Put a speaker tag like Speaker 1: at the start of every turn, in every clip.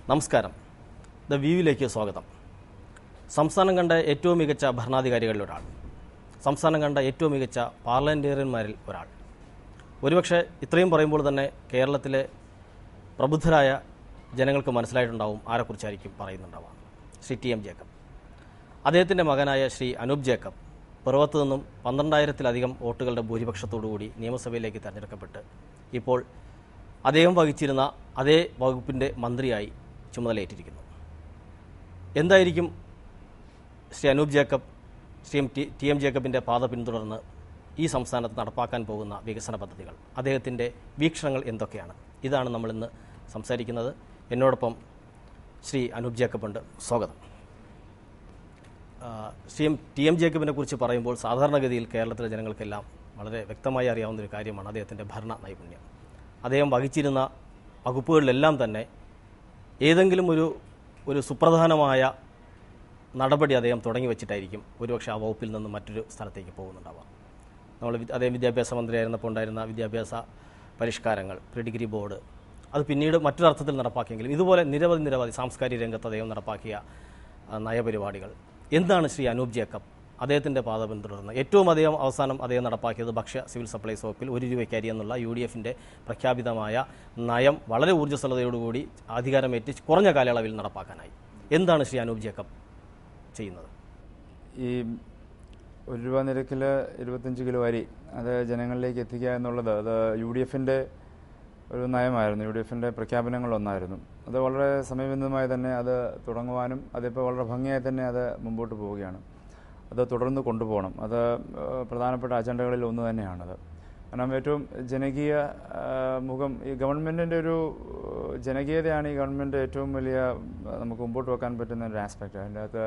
Speaker 1: നമസ്കാരം. ദ വ്യൂവിലേക്ക് സ്വാഗതം. സംസ്ഥാനം കണ്ട ഏറ്റവും മികച്ച ഭരണാധികാരികളിൽ ഒരാൾ, സംസ്ഥാനം കണ്ട ഏറ്റവും മികച്ച പാർലമെന്റേറിയന്മാരിൽ ഒരാൾ. ഒരുപക്ഷെ ഇത്രയും പറയുമ്പോൾ തന്നെ കേരളത്തിലെ പ്രബുദ്ധരായ ജനങ്ങൾക്ക് മനസ്സിലായിട്ടുണ്ടാവും ആരെക്കുറിച്ചായിരിക്കും പറയുന്നുണ്ടാവുക. ശ്രീ ടി.എം. ജേക്കബ്. അദ്ദേഹത്തിൻ്റെ മകനായ ശ്രീ അനൂപ് ജേക്കബ് പിറവത്ത് നിന്നും 12,000-ലധികം വോട്ടുകളുടെ ഭൂരിപക്ഷത്തോടുകൂടി നിയമസഭയിലേക്ക് തിരഞ്ഞെടുക്കപ്പെട്ട് ഇപ്പോൾ അദ്ദേഹം വഹിച്ചിരുന്ന അതേ വകുപ്പിൻ്റെ മന്ത്രിയായി ചുമതലയേറ്റിരിക്കുന്നു. എന്തായിരിക്കും ശ്രീ അനൂപ് ജേക്കബ്, ശ്രീ ടി.എം. ജേക്കബിൻ്റെ പാത പിന്തുടർന്ന് ഈ സംസ്ഥാനത്ത് നടപ്പാക്കാൻ പോകുന്ന വികസന പദ്ധതികൾ, അദ്ദേഹത്തിൻ്റെ വീക്ഷണങ്ങൾ എന്തൊക്കെയാണ്? ഇതാണ് നമ്മളിന്ന് സംസാരിക്കുന്നത്. എന്നോടൊപ്പം ശ്രീ അനൂപ് ജേക്കബ് ഉണ്ട്. സ്വാഗതം. ശ്രീ ടി.എം. ജേക്കബിനെ കുറിച്ച് പറയുമ്പോൾ സാധാരണഗതിയിൽ കേരളത്തിലെ ജനങ്ങൾക്കെല്ലാം വളരെ വ്യക്തമായി അറിയാവുന്ന ഒരു കാര്യമാണ് അദ്ദേഹത്തിൻ്റെ ഭരണ നൈപുണ്യം. അദ്ദേഹം വഹിച്ചിരുന്ന വകുപ്പുകളിലെല്ലാം തന്നെ ഏതെങ്കിലും ഒരു സുപ്രധാനമായ നടപടി അദ്ദേഹം തുടങ്ങി വെച്ചിട്ടായിരിക്കും ഒരുപക്ഷെ ആ വകുപ്പിൽ നിന്ന് മറ്റൊരു സ്ഥലത്തേക്ക് പോകുന്നുണ്ടാവാം. അദ്ദേഹം വിദ്യാഭ്യാസ മന്ത്രിയായിരുന്നപ്പോൾ ഉണ്ടായിരുന്ന വിദ്യാഭ്യാസ പരിഷ്കാരങ്ങൾ, പ്രീ ഡിഗ്രി ബോർഡ്, അത് പിന്നീട് മറ്റൊരർത്ഥത്തിൽ നടപ്പാക്കിയെങ്കിലും ഇതുപോലെ നിരവധി സാംസ്കാരിക രംഗത്ത് അദ്ദേഹം നടപ്പാക്കിയ നയപരിപാടികൾ. എന്താണ് ശ്രീ അനൂപ് ജേക്കബ് അദ്ദേഹത്തിൻ്റെ പാത പിന്തുടർന്ന് ഏറ്റവും അധികം അവസാനം അദ്ദേഹം നടപ്പാക്കിയത് ഭക്ഷ്യ സിവിൽ സപ്ലൈസ് വകുപ്പിൽ 1 രൂപയ്ക്ക് അരി എന്നുള്ള UDFൻ്റെ പ്രഖ്യാപിതമായ നയം വളരെ ഊർജ്ജസ്വലതയോടുകൂടി അധികാരമേറ്റ് കുറഞ്ഞ കാലയളവിൽ നടപ്പാക്കാനായി. എന്താണ് ശ്രീ അനൂപ് ജേക്കബ് ചെയ്യുന്നത്?
Speaker 2: ഈ 1 രൂപ നിരക്കിൽ 25 കിലോ അരി അത് ജനങ്ങളിലേക്ക് എത്തിക്കുക എന്നുള്ളത് അത് UDFൻ്റെ ഒരു നയമായിരുന്നു, UDFൻ്റെ പ്രഖ്യാപനങ്ങളൊന്നായിരുന്നു. അത് വളരെ സമയബന്ധിതമായി തന്നെ അത് തുടങ്ങുവാനും അതിപ്പോൾ വളരെ ഭംഗിയായി തന്നെ അത് മുമ്പോട്ട് പോവുകയാണ്. അത് തുടർന്ന് കൊണ്ടുപോകണം. അത് പ്രധാനപ്പെട്ട അജണ്ടകളിൽ ഒന്ന് തന്നെയാണത്. കാരണം ഏറ്റവും ജനകീയ മുഖം ഈ ഗവൺമെൻറ്റിൻ്റെ ഒരു ജനകീയതയാണ് ഈ ഗവൺമെൻറ് ഏറ്റവും വലിയ നമുക്ക് മുമ്പോട്ട് വെക്കാൻ പറ്റുന്ന ഒരു ആസ്പെക്റ്റ്. അതിൻ്റെ അകത്ത്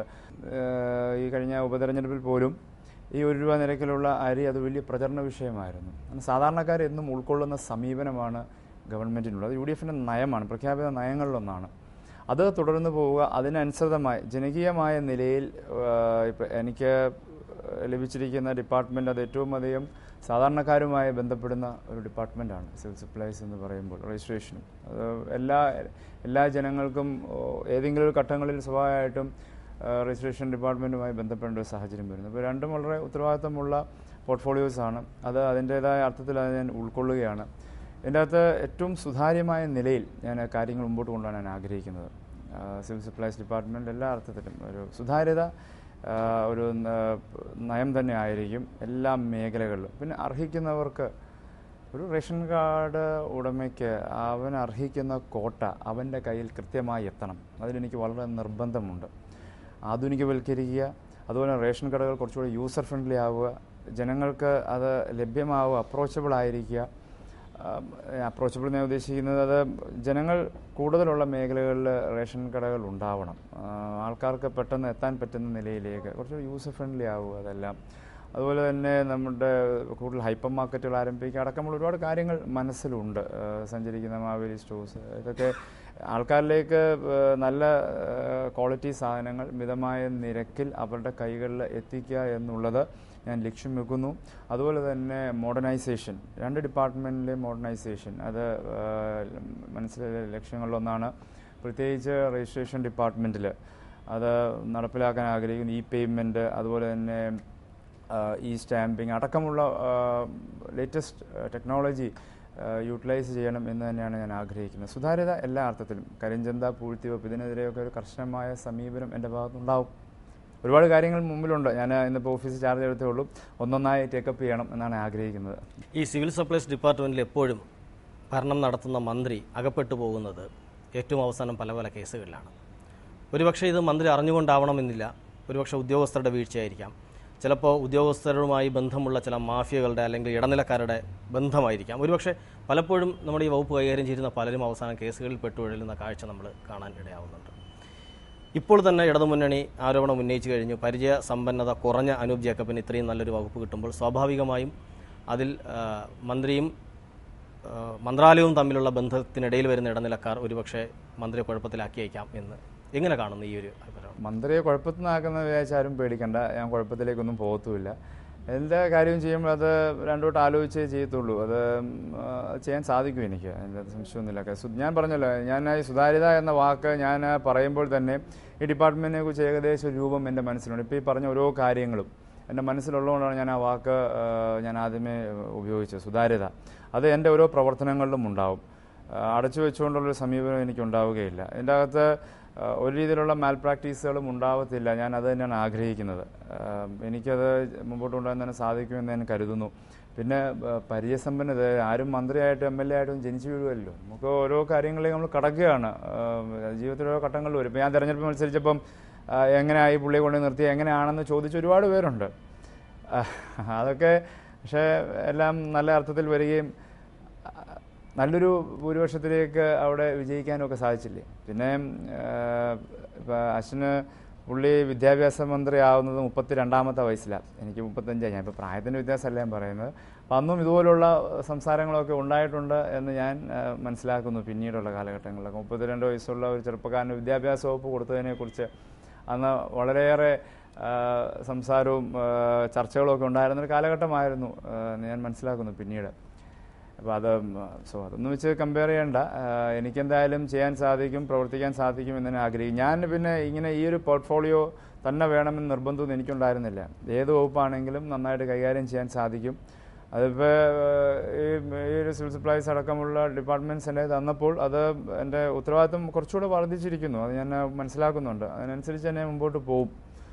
Speaker 2: ഈ കഴിഞ്ഞ ഉപതെരഞ്ഞെടുപ്പിൽ പോലും ഈ 1 രൂപ നിരക്കിലുള്ള അരി അത് വലിയ പ്രചരണ വിഷയമായിരുന്നു. സാധാരണക്കാർ എന്നും ഉൾക്കൊള്ളുന്ന സമീപനമാണ് ഗവൺമെൻറ്റിനുള്ളത്. UDFൻ്റെ നയമാണ്, പ്രഖ്യാപിത നയങ്ങളിലൊന്നാണ്. അത് തുടർന്ന് പോവുക. അതിനനുസൃതമായി ജനകീയമായ നിലയിൽ ഇപ്പം എനിക്ക് ലഭിച്ചിരിക്കുന്ന ഡിപ്പാർട്ട്മെൻറ്റ് അത് ഏറ്റവും അധികം സാധാരണക്കാരുമായി ബന്ധപ്പെടുന്ന ഒരു ഡിപ്പാർട്ട്മെൻറ്റാണ് സിവിൽ സപ്ലൈസ് എന്ന് പറയുമ്പോൾ. രജിസ്ട്രേഷനും അത് എല്ലാ ജനങ്ങൾക്കും ഏതെങ്കിലും ഒരു ഘട്ടങ്ങളിൽ സ്വാഭാവികമായിട്ടും രജിസ്ട്രേഷൻ ഡിപ്പാർട്ട്മെൻറ്റുമായി ബന്ധപ്പെടേണ്ട ഒരു സാഹചര്യം വരുന്നു. അപ്പോൾ രണ്ടും വളരെ ഉത്തരവാദിത്തമുള്ള പോർട്ട്ഫോളിയോസാണ്. അത് അതിൻ്റേതായ അർത്ഥത്തിൽ അത് ഞാൻ ഉൾക്കൊള്ളുകയാണ്. ഇതിൻ്റെ അകത്ത് ഏറ്റവും സുതാര്യമായ നിലയിൽ ഞാൻ കാര്യങ്ങൾ മുമ്പോട്ട് കൊണ്ടുപോകാൻ ഞാൻ ആഗ്രഹിക്കുന്നത്. സിവിൽ സപ്ലൈസ് ഡിപ്പാർട്ട്മെൻറ്റ് എല്ലാ അർത്ഥത്തിലും ഒരു സുതാര്യത ഒരു നയം തന്നെ ആയിരിക്കും എല്ലാ മേഖലകളിലും. പിന്നെ അർഹിക്കുന്നവർക്ക് ഒരു റേഷൻ കാർഡ് ഉടമയ്ക്ക് അവൻ അർഹിക്കുന്ന കോട്ട അവൻ്റെ കയ്യിൽ കൃത്യമായി എത്തണം. അതിലെനിക്ക് വളരെ നിർബന്ധമുണ്ട്. ആധുനികവൽക്കരിക്കുക, അതുപോലെ റേഷൻ കടകൾ കുറച്ചുകൂടി യൂസർ ഫ്രണ്ട്ലി ആവുക, ജനങ്ങൾക്ക് അത് ലഭ്യമാവുക, അപ്രോച്ചബിൾ ആയിരിക്കുക. അപ്രോച്ചബിൾ ഞാൻ ഉദ്ദേശിക്കുന്നത് അത് ജനങ്ങൾ കൂടുതലുള്ള മേഖലകളിൽ റേഷൻ കടകൾ ഉണ്ടാവണം. ആൾക്കാർക്ക് പെട്ടെന്ന് എത്താൻ പറ്റുന്ന നിലയിലേക്ക് കുറച്ചുകൂടി യൂസർ ഫ്രണ്ട്ലി ആവുക. അതെല്ലാം അതുപോലെ തന്നെ നമ്മുടെ കൂടുതൽ ഹൈപ്പർ മാർക്കറ്റുകൾ ആരംഭിക്കുക അടക്കമുള്ള ഒരുപാട് കാര്യങ്ങൾ മനസ്സിലുണ്ട്. സഞ്ചരിക്കുന്ന മാവേലി സ്റ്റോഴ്സ്, ഇതൊക്കെ ആൾക്കാരിലേക്ക് നല്ല ക്വാളിറ്റി സാധനങ്ങൾ മിതമായ നിരക്കിൽ അവരുടെ കൈകളിൽ എത്തിക്കുക എന്നുള്ളത് ഞാൻ ലക്ഷ്യം വെക്കുന്നു. അതുപോലെ തന്നെ മോഡേണൈസേഷൻ, 2 ഡിപ്പാർട്ട്മെൻറ്റിലെ മോഡേണൈസേഷൻ അത് മനസ്സിലായ ലക്ഷ്യങ്ങളിലൊന്നാണ്. പ്രത്യേകിച്ച് രജിസ്ട്രേഷൻ ഡിപ്പാർട്ട്മെൻറ്റിൽ അത് നടപ്പിലാക്കാൻ ആഗ്രഹിക്കുന്നു. പേയ്മെൻറ്റ്, അതുപോലെ തന്നെ സ്റ്റാമ്പിങ് അടക്കമുള്ള ലേറ്റസ്റ്റ് ടെക്നോളജി യൂട്ടിലൈസ് ചെയ്യണം എന്ന് തന്നെയാണ് ഞാൻ ആഗ്രഹിക്കുന്നത്. സുതാര്യത എല്ലാ അർത്ഥത്തിലും, കരിഞ്ചന്ത, പൂഴ്ത്തിവെപ്പ് ഇതിനെതിരെയൊക്കെ ഒരു കർശനമായ സമീപനം എൻ്റെ ഭാഗത്തുനിന്നുണ്ടാവും. ഒരുപാട് കാര്യങ്ങൾ മുമ്പിലുണ്ട്. ഞാൻ ഇന്നിപ്പോൾ ഓഫീസ് ചാർജ് എടുത്തേ ഉള്ളൂ. ഒന്നൊന്നായി ടേക്കപ്പ് ചെയ്യണം എന്നാണ് ആഗ്രഹിക്കുന്നത്.
Speaker 1: ഈ സിവിൽ സപ്ലൈസ് ഡിപ്പാർട്ട്മെൻറ്റിൽ എപ്പോഴും ഭരണം നടത്തുന്ന മന്ത്രി അകപ്പെട്ടു പോകുന്നത് ഏറ്റവും അവസാനം പല കേസുകളിലാണ്. ഒരുപക്ഷെ ഇത് മന്ത്രി അറിഞ്ഞുകൊണ്ടാവണമെന്നില്ല, ഒരുപക്ഷെ ഉദ്യോഗസ്ഥരുടെ വീഴ്ചയായിരിക്കാം, ചിലപ്പോൾ ഉദ്യോഗസ്ഥരുമായി ബന്ധമുള്ള ചില മാഫിയകളുടെ അല്ലെങ്കിൽ ഇടനിലക്കാരുടെ ബന്ധമായിരിക്കാം. ഒരുപക്ഷെ പലപ്പോഴും നമ്മുടെ ഈ വകുപ്പ് കൈകാര്യം ചെയ്യുന്ന പലരും അവസാനം കേസുകളിൽ പെട്ടുകൊള്ളുന്ന കാഴ്ച നമ്മൾ കാണാൻ ഇടയാവുന്നുണ്ട്. ഇപ്പോൾ തന്നെ ഇടതുമുന്നണി ആരോപണം ഉന്നയിച്ചു കഴിഞ്ഞു. പരിചയ സമ്പന്നത കുറഞ്ഞ അനൂപ് ജേക്കബിന് ഇത്രയും നല്ലൊരു വകുപ്പ് കിട്ടുമ്പോൾ സ്വാഭാവികമായും അതിൽ മന്ത്രിയും മന്ത്രാലയവും തമ്മിലുള്ള ബന്ധത്തിനിടയിൽ വരുന്ന ഇടനിലക്കാർ ഒരുപക്ഷെ മന്ത്രിയെ കുഴപ്പത്തിലാക്കിയേക്കാം എന്ന് എങ്ങനെ കാണുന്നു ഈ ഒരു അഭിപ്രായം?
Speaker 2: മന്ത്രിയെ കുഴപ്പത്തിനാക്കുന്ന വിചാരിച്ചാലും പേടിക്കണ്ട, ഞാൻ കുഴപ്പത്തിലേക്കൊന്നും പോകത്തുമില്ല. എല്ലാ കാര്യവും ചെയ്യുമ്പോൾ അത് രണ്ടോട്ട് ആലോചിച്ചേ ചെയ്യത്തുള്ളൂ. അത് ചെയ്യാൻ സാധിക്കും എനിക്ക്, അതിൻ്റെ സംശയമൊന്നുമില്ല. ഞാൻ പറഞ്ഞല്ലോ, ഞാൻ ഈ സുതാര്യത എന്ന വാക്ക് ഞാൻ പറയുമ്പോൾ തന്നെ ഈ ഡിപ്പാർട്ട്മെൻറ്റിനെ കുറിച്ച് ഏകദേശം ഒരു രൂപം എൻ്റെ മനസ്സിലുണ്ട്. ഇപ്പോൾ ഈ പറഞ്ഞ ഓരോ കാര്യങ്ങളും എൻ്റെ മനസ്സിലുള്ളതുകൊണ്ടാണ് ഞാൻ ആ വാക്ക് ഞാൻ ആദ്യമേ ഉപയോഗിച്ചത്, സുതാര്യത. അത് എൻ്റെ ഓരോ പ്രവർത്തനങ്ങളിലും ഉണ്ടാവും. അടച്ചു വെച്ചുകൊണ്ടുള്ളൊരു സമീപനം എനിക്കുണ്ടാവുകയില്ല. ഇതിൻ്റെ അകത്ത് ഒരു രീതിയിലുള്ള മാൽ പ്രാക്ടീസുകളും ഉണ്ടാവത്തില്ല. ഞാൻ അത് തന്നെയാണ് ആഗ്രഹിക്കുന്നത്. എനിക്കത് മുമ്പോട്ട് കൊണ്ടുപോകാൻ തന്നെ സാധിക്കുമെന്ന് ഞാൻ കരുതുന്നു. പിന്നെ പരിചയസമ്പന്നത, ആരും മന്ത്രിയായിട്ടും MLA ആയിട്ടും ജനിച്ചു വീഴുമല്ലോ. നമുക്ക് ഓരോ കാര്യങ്ങളിലേക്ക് നമ്മൾ കടക്കുകയാണ്. ജീവിതത്തിൽ ഓരോ ഘട്ടങ്ങളിൽ വരും. ഇപ്പോൾ ഞാൻ തെരഞ്ഞെടുപ്പ് മത്സരിച്ചപ്പം എങ്ങനെയായി പുള്ളിയെ കൊണ്ട് നിർത്തി എങ്ങനെയാണെന്ന് ചോദിച്ച ഒരുപാട് പേരുണ്ട്. അതൊക്കെ പക്ഷേ എല്ലാം നല്ല അർത്ഥത്തിൽ വരികയും നല്ലൊരു ഭൂരിപക്ഷത്തിലേക്ക് അവിടെ വിജയിക്കാനൊക്കെ സാധിച്ചില്ലേ. പിന്നെ ഇപ്പം അശ്വിന് പുള്ളി വിദ്യാഭ്യാസ മന്ത്രി ആവുന്നത് 32ാമത്തെ വയസ്സിലാണ്. എനിക്ക് 35. ഞാൻ ഇപ്പോൾ പ്രായത്തിൻ്റെ വ്യത്യാസമല്ല ഞാൻ പറയുന്നത്. അപ്പം അന്നും ഇതുപോലുള്ള സംസാരങ്ങളൊക്കെ ഉണ്ടായിട്ടുണ്ട് എന്ന് ഞാൻ മനസ്സിലാക്കുന്നു. പിന്നീടുള്ള കാലഘട്ടങ്ങളിലൊക്കെ 32 വയസ്സുള്ള ഒരു ചെറുപ്പക്കാരന് വിദ്യാഭ്യാസ വകുപ്പ് കൊടുത്തതിനെക്കുറിച്ച് അന്ന് വളരെയേറെ സംസാരവും ചർച്ചകളും ഒക്കെ ഉണ്ടായിരുന്നൊരു കാലഘട്ടമായിരുന്നു ഞാൻ മനസ്സിലാക്കുന്നു പിന്നീട്. അപ്പോൾ അതൊന്നും വെച്ച് കമ്പയർ ചെയ്യേണ്ട. എനിക്കെന്തായാലും ചെയ്യാൻ സാധിക്കും, പ്രവർത്തിക്കാൻ സാധിക്കും എന്ന് തന്നെ ആഗ്രഹിക്കും. ഞാൻ പിന്നെ ഇങ്ങനെ ഈ ഒരു പോർട്ട്ഫോളിയോ തന്നെ വേണമെന്ന് നിർബന്ധമൊന്നും എനിക്കുണ്ടായിരുന്നില്ല. ഏത് വകുപ്പാണെങ്കിലും നന്നായിട്ട് കൈകാര്യം ചെയ്യാൻ സാധിക്കും. അതിപ്പോൾ ഈ ഒരു സിവിൽ സപ്ലൈസ് അടക്കമുള്ള ഡിപ്പാർട്ട്മെൻറ്റ്സ് എൻ്റെ തന്നപ്പോൾ അത് എൻ്റെ ഉത്തരവാദിത്വം കുറച്ചുകൂടെ വർദ്ധിച്ചിരിക്കുന്നു. അത് ഞാൻ മനസ്സിലാക്കുന്നുണ്ട്. അതിനനുസരിച്ച് തന്നെ മുമ്പോട്ട് പോകും.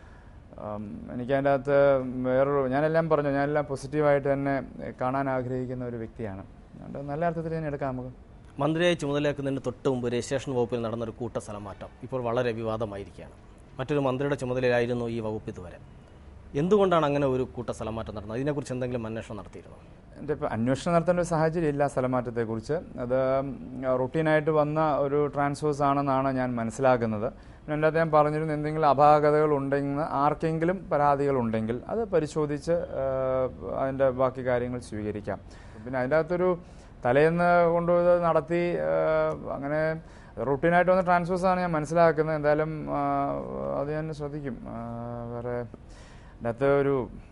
Speaker 2: എനിക്കതിൻ്റെ അകത്ത് ഞാനെല്ലാം പറഞ്ഞു, ഞാനെല്ലാം പോസിറ്റീവായിട്ട് തന്നെ കാണാൻ ആഗ്രഹിക്കുന്ന ഒരു വ്യക്തിയാണ്. അതുകൊണ്ട് നല്ല അർത്ഥത്തിൽ തന്നെ എടുക്കാം നമുക്ക്.
Speaker 1: മന്ത്രിയായി ചുമതലയാക്കുന്നതിന് തൊട്ട് മുമ്പ് രജിസ്ട്രേഷൻ വകുപ്പിൽ നടന്നൊരു കൂട്ട സ്ഥലമാറ്റം ഇപ്പോൾ വളരെ വിവാദമായിരിക്കുകയാണ്. മറ്റൊരു മന്ത്രിയുടെ ചുമതലയിലായിരുന്നു ഈ വകുപ്പ് ഇതുവരെ. എന്തുകൊണ്ടാണ് അങ്ങനെ ഒരു കൂട്ട സ്ഥലമാറ്റം നടന്നത്? ഇതിനെക്കുറിച്ച് എന്തെങ്കിലും അന്വേഷണം നടത്തിയിരുന്നോ?
Speaker 2: എൻ്റെ ഇപ്പോൾ അന്വേഷണം നടത്തേണ്ട ഒരു സാഹചര്യം ഇല്ല സ്ഥലമാറ്റത്തെക്കുറിച്ച്. അത് റൊട്ടീനായിട്ട് വന്ന ഒരു ട്രാൻസ്ഫേഴ്സ് ആണെന്നാണ് ഞാൻ മനസ്സിലാക്കുന്നത്. എൻ്റെ അകത്ത് ഞാൻ പറഞ്ഞിരുന്നു, എന്തെങ്കിലും അപാകതകൾ ഉണ്ടെങ്കിൽ, ആർക്കെങ്കിലും പരാതികളുണ്ടെങ്കിൽ അത് പരിശോധിച്ച് അതിൻ്റെ ബാക്കി കാര്യങ്ങൾ സ്വീകരിക്കാം. പിന്നെ അതിൻ്റെ അകത്തൊരു തലേന്ന് കൊണ്ടുപോയത് നടത്തി അങ്ങനെ റൂട്ടീനായിട്ട് വന്ന ട്രാൻസ്ഫേഴ്സാണ് ഞാൻ മനസ്സിലാക്കുന്നത്. എന്തായാലും അത് ഞാൻ ശ്രദ്ധിക്കും. വേറെ അതിനകത്ത് ഒരു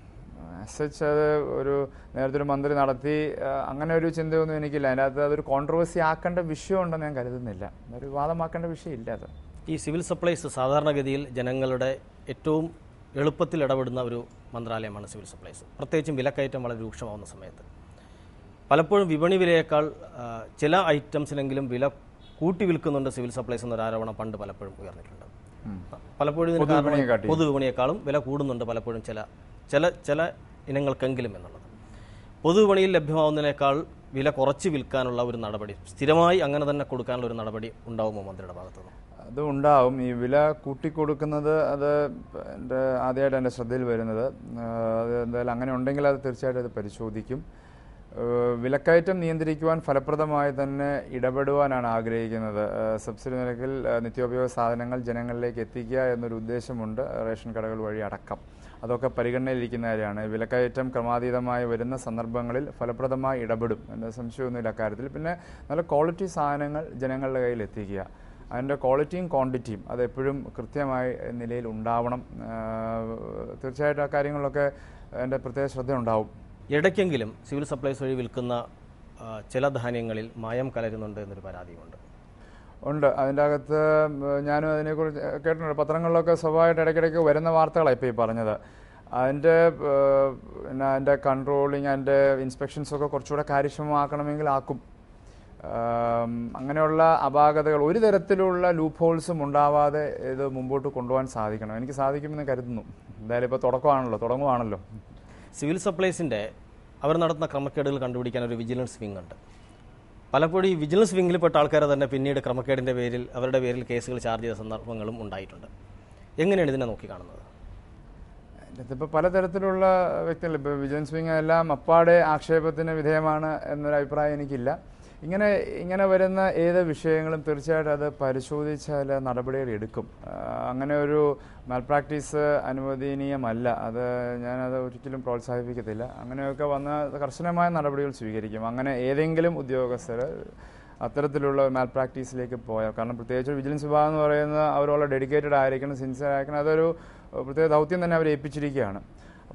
Speaker 2: സച്ച് അത് ഒരു നേരത്തെ ഒരു മന്ത്രി നടത്തി അങ്ങനെ ഒരു ചിന്തയൊന്നും എനിക്കില്ല. അതിൻ്റെ അകത്ത് അതൊരു കോൺട്രവേഴ്സി ആക്കേണ്ട വിഷയമുണ്ടെന്ന് ഞാൻ കരുതുന്നില്ല. ഒരു വിവാദമാക്കേണ്ട വിഷയമില്ല അത്.
Speaker 1: ഈ സിവിൽ സപ്ലൈസ് സാധാരണഗതിയിൽ ജനങ്ങളുടെ ഏറ്റവും എളുപ്പത്തിൽ ഇടപെടുന്ന ഒരു മന്ത്രാലയമാണ് സിവിൽ സപ്ലൈസ്. പ്രത്യേകിച്ചും വിലക്കയറ്റം വളരെ രൂക്ഷമാവുന്ന സമയത്ത് പലപ്പോഴും വിപണി വിലയേക്കാൾ ചില ഐറ്റംസിനെങ്കിലും വില കൂട്ടി വിൽക്കുന്നുണ്ട് സിവിൽ സപ്ലൈസ് എന്നൊരു ആരോപണം പണ്ട് പലപ്പോഴും ഉയർന്നിട്ടുണ്ട്. പലപ്പോഴും പൊതുവിപണിയേക്കാളും വില കൂടുന്നുണ്ട് പലപ്പോഴും ചില ഇനങ്ങൾക്കെങ്കിലും എന്നുള്ളത്. പൊതുവിപണിയിൽ ലഭ്യമാവുന്നതിനേക്കാൾ വില കുറച്ച് വിൽക്കാനുള്ള ഒരു നടപടി, സ്ഥിരമായി അങ്ങനെ തന്നെ കൊടുക്കാനുള്ള ഒരു നടപടി ഉണ്ടാവുമോ മന്ത്രിയുടെ ഭാഗത്തുനിന്ന്?
Speaker 2: അത് ഉണ്ടാവും. ഈ വില കൂട്ടിക്കൊടുക്കുന്നത് അത് ആദ്യമായിട്ട് എൻ്റെ ശ്രദ്ധയിൽ വരുന്നത്. അത് എന്തായാലും അങ്ങനെ ഉണ്ടെങ്കിൽ അത് തീർച്ചയായിട്ടും അത് പരിശോധിക്കും. വിലക്കയറ്റം നിയന്ത്രിക്കുവാൻ ഫലപ്രദമായി തന്നെ ഇടപെടുവാനാണ് ആഗ്രഹിക്കുന്നത്. സബ്സിഡി നിരക്കിൽ നിത്യോപയോഗ സാധനങ്ങൾ ജനങ്ങളിലേക്ക് എത്തിക്കുക എന്നൊരു ഉദ്ദേശമുണ്ട്, റേഷൻ കടകൾ വഴി അടക്കം. അതൊക്കെ പരിഗണനയിലിരിക്കുന്ന കാര്യമാണ്. വിലക്കയറ്റം ക്രമാതീതമായി വരുന്ന സന്ദർഭങ്ങളിൽ ഫലപ്രദമായി ഇടപെടും, എൻ്റെ സംശയമൊന്നുമില്ല അക്കാര്യത്തിൽ. പിന്നെ നല്ല ക്വാളിറ്റി സാധനങ്ങൾ ജനങ്ങളുടെ കയ്യിൽ എത്തിക്കുക, അതിൻ്റെ ക്വാളിറ്റിയും ക്വാണ്ടിറ്റിയും അതെപ്പോഴും കൃത്യമായ നിലയിൽ ഉണ്ടാവണം. തീർച്ചയായിട്ടും ആ കാര്യങ്ങളിലൊക്കെ എൻ്റെ പ്രത്യേക ശ്രദ്ധ ഉണ്ടാവും.
Speaker 1: ഇടയ്ക്കെങ്കിലും സിവിൽ സപ്ലൈസ് വഴി വിൽക്കുന്ന ചില ധാന്യങ്ങളിൽ മായം കലരുന്നുണ്ട് എന്നൊരു പരാതിയുണ്ട്.
Speaker 2: ഉണ്ട്. അതിൻ്റെ അകത്ത് ഞാനും അതിനെക്കുറിച്ച് കേട്ടിട്ടുണ്ട്. പത്രങ്ങളിലൊക്കെ സ്വാഭാവികമായിട്ട് ഇടയ്ക്കിടയ്ക്ക് വരുന്ന വാർത്തകളാണ് ഇപ്പോൾ ഈ പറഞ്ഞത്. അതിൻ്റെ കൺട്രോളിങ്, അതിൻ്റെ ഇൻസ്പെക്ഷൻസൊക്കെ കുറച്ചുകൂടെ കാര്യക്ഷമമാക്കണമെങ്കിൽ ആക്കും. അങ്ങനെയുള്ള അപാകതകൾ, ഒരു തരത്തിലുള്ള ലൂപ്പ് ഹോൾസും ഉണ്ടാവാതെ ഇത് മുമ്പോട്ട് കൊണ്ടുപോകാൻ സാധിക്കണം. എനിക്ക് സാധിക്കുമെന്ന് കരുതുന്നു. എന്തായാലും ഇപ്പോൾ തുടങ്ങുവാണല്ലോ.
Speaker 1: സിവിൽ സപ്ലൈസിൻ്റെ അവർ നടത്തുന്ന ക്രമക്കേടുകൾ കണ്ടുപിടിക്കാൻ ഒരു വിജിലൻസ് വിങ് ഉണ്ട്. പലപ്പോഴും ഈ വിജിലൻസ് വിങ്ങിൽപ്പെട്ട ആൾക്കാരെ തന്നെ പിന്നീട് ക്രമക്കേടിൻ്റെ പേരിൽ അവരുടെ പേരിൽ കേസുകൾ ചാർജ് ചെയ്ത സന്ദർഭങ്ങളും ഉണ്ടായിട്ടുണ്ട്. എങ്ങനെയാണ് ഇതിനെ നോക്കിക്കാണുന്നത്?
Speaker 2: ഇതിപ്പോൾ പലതരത്തിലുള്ള വ്യക്തികൾ, ഇപ്പോൾ വിജിലൻസ് വിങ് എല്ലാം അപ്പാടെ ആക്ഷേപത്തിന് വിധേയമാണ് എന്നൊരു അഭിപ്രായം എനിക്കില്ല. ഇങ്ങനെ വരുന്ന ഏത് വിഷയങ്ങളും തീർച്ചയായിട്ടും അത് പരിശോധിച്ചാൽ നടപടികൾ എടുക്കും. അങ്ങനെ ഒരു മാൽപ്രാക്ടീസ് അനുവദനീയമല്ല. ഞാനത് ഒരിക്കലും പ്രോത്സാഹിപ്പിക്കത്തില്ല. അങ്ങനെയൊക്കെ വന്ന കർശനമായ നടപടികൾ സ്വീകരിക്കും. അങ്ങനെ ഏതെങ്കിലും ഉദ്യോഗസ്ഥർ അത്തരത്തിലുള്ള മാൽപ്രാക്ടീസിലേക്ക് പോയാൽ, കാരണം പ്രത്യേകിച്ച് വിജിലൻസ് വിഭാഗം എന്ന് പറയുന്നത് അവരുള്ള ഡെഡിക്കേറ്റഡ് ആയിരിക്കണം, സിൻസിയർ ആയിരിക്കണം. അതൊരു പ്രത്യേക ദൗത്യം തന്നെ അവരെ ഏൽപ്പിച്ചിരിക്കുകയാണ്.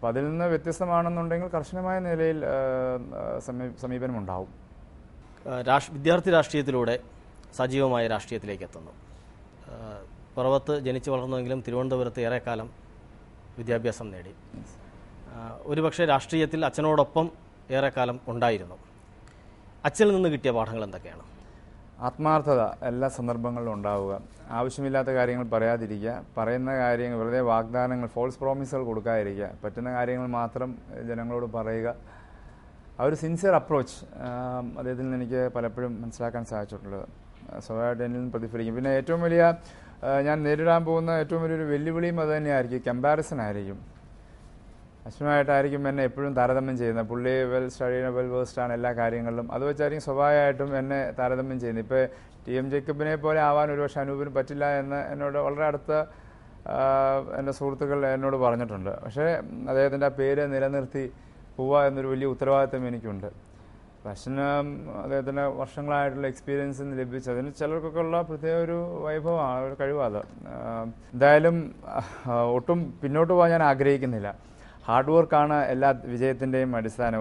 Speaker 2: അപ്പോൾ അതിൽ നിന്ന് വ്യത്യസ്തമാണെന്നുണ്ടെങ്കിൽ കർശനമായ നിലയിൽ സമീപനമുണ്ടാവും.
Speaker 1: വിദ്യാർത്ഥി രാഷ്ട്രീയത്തിലൂടെ സജീവമായ രാഷ്ട്രീയത്തിലേക്ക് എത്തുന്നു. പുറവത്ത് ജനിച്ചു വളർന്നുവെങ്കിലും തിരുവനന്തപുരത്ത് ഏറെക്കാലം വിദ്യാഭ്യാസം നേടി. ഒരുപക്ഷെ രാഷ്ട്രീയത്തിൽ അച്ഛനോടൊപ്പം ഏറെക്കാലം ഉണ്ടായിരുന്നു. അച്ഛനിൽ നിന്ന് കിട്ടിയ പാഠങ്ങൾ എന്തൊക്കെയാണ്?
Speaker 2: ആത്മാർത്ഥത എല്ലാ സന്ദർഭങ്ങളിലും ഉണ്ടാവുക, ആവശ്യമില്ലാത്ത കാര്യങ്ങൾ പറയാതിരിക്കുക, പറയുന്ന കാര്യങ്ങൾ വെറുതെ വാഗ്ദാനങ്ങൾ, ഫോൾസ് പ്രോമിസുകൾ കൊടുക്കാതിരിക്കുക, പറ്റുന്ന കാര്യങ്ങൾ മാത്രം ജനങ്ങളോട് പറയുക. ആ ഒരു സിൻസിയർ അപ്രോച്ച് അദ്ദേഹത്തിൽ നിന്ന് എനിക്ക് പലപ്പോഴും മനസ്സിലാക്കാൻ സാധിച്ചിട്ടുള്ളത് സ്വാഭാവികമായിട്ട് എന്നിൽ നിന്ന് പ്രതിഫലിക്കും. പിന്നെ ഏറ്റവും വലിയ ഞാൻ നേരിടാൻ പോകുന്ന ഏറ്റവും വലിയൊരു വെല്ലുവിളിയും അത് തന്നെയായിരിക്കും, കമ്പാരിസൺ ആയിരിക്കും. അശ്വനായിട്ടായിരിക്കും എന്നെ എപ്പോഴും താരതമ്യം ചെയ്യുന്നത്. പുള്ളി വെൽ സ്റ്റഡീഡ്, വെൽ വേഴ്സ്ഡാണ് എല്ലാ കാര്യങ്ങളിലും. അത് വെച്ചായിരിക്കും സ്വാഭാവികമായിട്ടും എന്നെ താരതമ്യം ചെയ്യുന്നത്. ഇപ്പോൾ ടി.എം. ജേക്കബിനെ പോലെ ആവാൻ ഒരുപക്ഷെ അനൂപിന് പറ്റില്ല എന്ന് എന്നോട് വളരെ അടുത്ത എൻ്റെ സുഹൃത്തുക്കൾ എന്നോട് പറഞ്ഞിട്ടുണ്ട്. പക്ഷേ അദ്ദേഹത്തിൻ്റെ ആ പേര് നിലനിർത്തി പോവുക എന്നൊരു വലിയ ഉത്തരവാദിത്തം എനിക്കുണ്ട്. അശ്വിന് അദ്ദേഹത്തിൻ്റെ വർഷങ്ങളായിട്ടുള്ള എക്സ്പീരിയൻസിൽ നിന്ന് ലഭിച്ചതിന് ചിലർക്കൊക്കെ ഉള്ള പ്രത്യേക ഒരു വൈഭവമാണ്, ഒരു കഴിവാണ്. എന്തായാലും ഒട്ടും പിന്നോട്ട് പോകാൻ ഞാൻ ആഗ്രഹിക്കുന്നില്ല. ഹാർഡ് വർക്കാണ് എല്ലാ വിജയത്തിൻ്റെയും അടിസ്ഥാനം.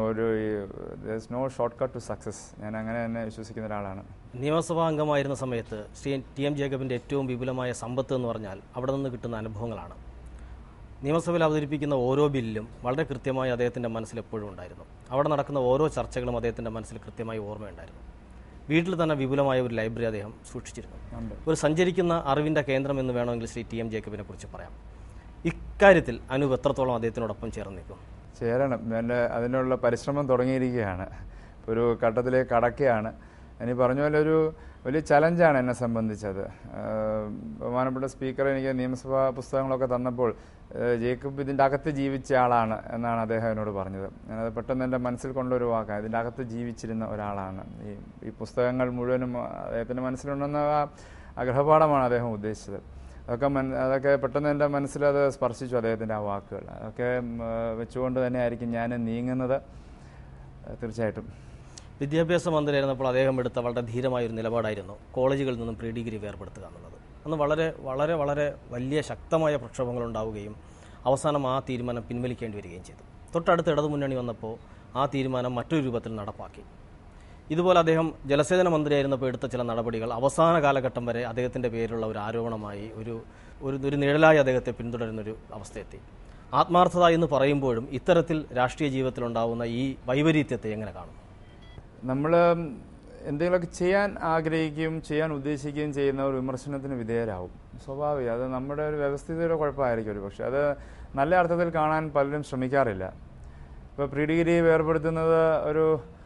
Speaker 2: No short cut to success. ഞാൻ അങ്ങനെ തന്നെ വിശ്വസിക്കുന്ന ഒരാളാണ്.
Speaker 1: നിയമസഭാ അംഗമായിരുന്ന സമയത്ത് ശ്രീ ടി.എം. ജേക്കബിൻ്റെ ഏറ്റവും വിപുലമായ സമ്പത്ത് എന്ന് പറഞ്ഞാൽ അവിടെ നിന്ന് കിട്ടുന്ന അനുഭവങ്ങളാണ്. നിയമസഭയിൽ അവതരിപ്പിക്കുന്ന ഓരോ ബില്ലും വളരെ കൃത്യമായി അദ്ദേഹത്തിൻ്റെ മനസ്സിൽ എപ്പോഴും ഉണ്ടായിരുന്നു. അവിടെ നടക്കുന്ന ഓരോ ചർച്ചകളും അദ്ദേഹത്തിൻ്റെ മനസ്സിൽ കൃത്യമായി ഓർമ്മയുണ്ടായിരുന്നു. വീട്ടിൽ തന്നെ വിപുലമായ ഒരു ലൈബ്രറി അദ്ദേഹം സൂക്ഷിച്ചിരുന്നു. ഒരു സഞ്ചരിക്കുന്ന അറിവിൻ്റെ കേന്ദ്രം എന്ന് വേണമെങ്കിൽ ശ്രീ ടി.എം. ജേക്കബിനെ കുറിച്ച് പറയാം. ഇക്കാര്യത്തിൽ അനൂപ് എത്രത്തോളം അദ്ദേഹത്തിനോടൊപ്പം ചേർന്ന് നിൽക്കും?
Speaker 2: ചേരണം. അതിനുള്ള പരിശ്രമം തുടങ്ങിയിരിക്കുകയാണ്. ഒരു ഘട്ടത്തിലേക്ക് കടക്കുകയാണ്. ഇനി പറഞ്ഞ പോലെ ഒരു വലിയ ചലഞ്ചാണ് എന്നെ സംബന്ധിച്ചത്. ബഹുമാനപ്പെട്ട സ്പീക്കർ എനിക്ക് നിയമസഭാ പുസ്തകങ്ങളൊക്കെ തന്നപ്പോൾ ജേക്കബ് ഇതിൻ്റെ അകത്ത് ജീവിച്ച ആളാണ് എന്നാണ് അദ്ദേഹം എന്നോട് പറഞ്ഞത്. ഞാനത് പെട്ടെന്ന് എൻ്റെ മനസ്സിൽ കൊണ്ടൊരു വാക്കാണ്. ഇതിൻ്റെ അകത്ത് ജീവിച്ചിരുന്ന ഒരാളാണ്. ഈ പുസ്തകങ്ങൾ മുഴുവനും അദ്ദേഹത്തിൻ്റെ മനസ്സിലുണ്ടെന്ന ആ ഗൃഹപാഠമാണ് അദ്ദേഹം ഉദ്ദേശിച്ചത്. അതൊക്കെ പെട്ടെന്ന് എൻ്റെ മനസ്സിലത് സ്പർശിച്ചു, അദ്ദേഹത്തിൻ്റെ ആ വാക്കുകൾ. അതൊക്കെ വെച്ചുകൊണ്ട് തന്നെ ആയിരിക്കും ഞാൻ നീങ്ങുന്നത്. തീർച്ചയായിട്ടും
Speaker 1: വിദ്യാഭ്യാസ മന്ത്രിയായിരുന്നപ്പോൾ അദ്ദേഹം എടുത്ത വളരെ ധീരമായൊരു നിലപാടായിരുന്നു കോളേജുകളിൽ നിന്നും പ്രീ ഡിഗ്രി വേർപെടുത്തുക എന്നുള്ളത്. അന്ന് വളരെ വളരെ വളരെ വലിയ ശക്തമായ പ്രക്ഷോഭങ്ങൾ ഉണ്ടാവുകയും അവസാനം ആ തീരുമാനം പിൻവലിക്കേണ്ടി വരികയും ചെയ്തു. തൊട്ടടുത്ത് ഇടതുമുന്നണി വന്നപ്പോൾ ആ തീരുമാനം മറ്റൊരു രൂപത്തിൽ നടപ്പാക്കി. ഇതുപോലെ അദ്ദേഹം ജലസേചന മന്ത്രിയായിരുന്നപ്പോൾ എടുത്ത ചില നടപടികൾ അവസാന കാലഘട്ടം വരെ അദ്ദേഹത്തിൻ്റെ പേരിലുള്ള ഒരു ആരോപണമായി ഒരു നിഴലായി അദ്ദേഹത്തെ പിന്തുടരുന്നൊരു അവസ്ഥയെത്തി. ആത്മാർത്ഥത എന്ന് പറയുമ്പോഴും ഇത്തരത്തിൽ രാഷ്ട്രീയ ജീവിതത്തിലുണ്ടാകുന്ന ഈ വൈപരീത്യത്തെ എങ്ങനെ കാണും?
Speaker 2: നമ്മൾ എന്തെങ്കിലുമൊക്കെ ചെയ്യാൻ ആഗ്രഹിക്കുകയും ചെയ്യാൻ ഉദ്ദേശിക്കുകയും ചെയ്യുന്ന ഒരു വിമർശനത്തിന് വിധേയരാകും. സ്വാഭാവികം. അത് നമ്മുടെ ഒരു വ്യവസ്ഥിതിയുടെ കുഴപ്പമായിരിക്കും ഒരു പക്ഷേ. അത് നല്ല അർത്ഥത്തിൽ കാണാൻ പലരും ശ്രമിക്കാറില്ല. ഇപ്പോൾ പ്രീ ഡിഗ്രി വേർപെടുത്തുന്നത് ഒരു